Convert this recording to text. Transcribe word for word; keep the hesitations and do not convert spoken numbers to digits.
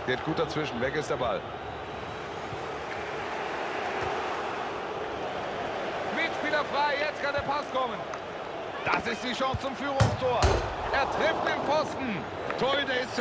Geht gut dazwischen. Weg ist der Ball. Mitspieler frei. Jetzt kann der Pass kommen. Das ist die Chance zum Führungstor. Er trifft den Pfosten. Torhüter ist